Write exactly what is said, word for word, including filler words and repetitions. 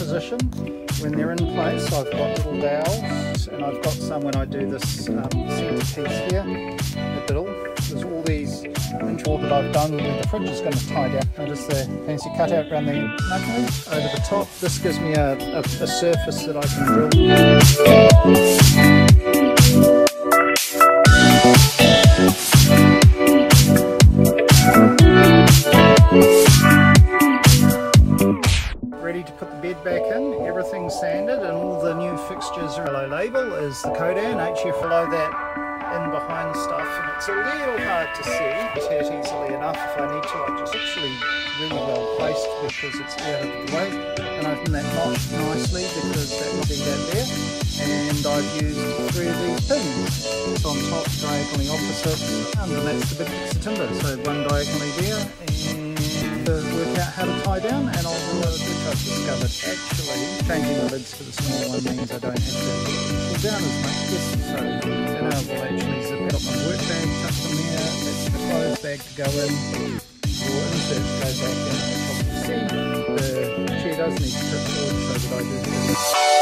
position when they're in place. I've got little dowels, and I've got some when I do this um, centre piece here, the diddle. There's all these inch wall that I've done where the fridge is going to tie down. Notice the fancy cutout around the knuckles over the top. This gives me a, a, a surface that I can drill. Ready to put the bed back in, everything's sanded and all the new fixtures are below label is the Codan, H F below that in behind stuff, and it's a little hard to see. It's hurt easily enough if I need to. I just actually really well placed because it's out of the way, and I've done that notch nicely because that will be that there, and I've used three of these pins. It's on top, diagonally opposite, and that's the big bits of timber. So one diagonally there, and to work out how to tie down, and I'll do it, which I've discovered actually changing the lids to the small one means I don't have to pull down as much. Yes, so then I will actually zip up my work bag, tuck them there, that's the clothes bag to go in, or insert to go back in. As you can see, the chair does need to tip forward so that I do this.